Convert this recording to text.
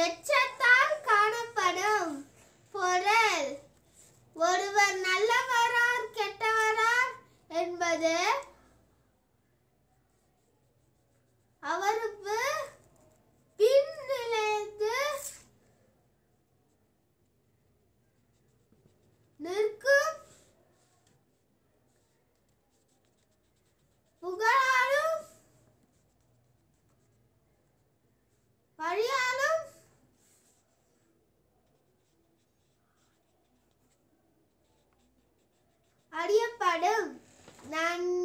எச்சத்தால் காணப்படும் பொருள். ஒருவர் நல்லவரார் கெட்டவரார் என்பது அவருக்கு பின் நிலைத்து நிற்கும் புகழாலும் வழியாலும் அறியப்படும். நன்றி.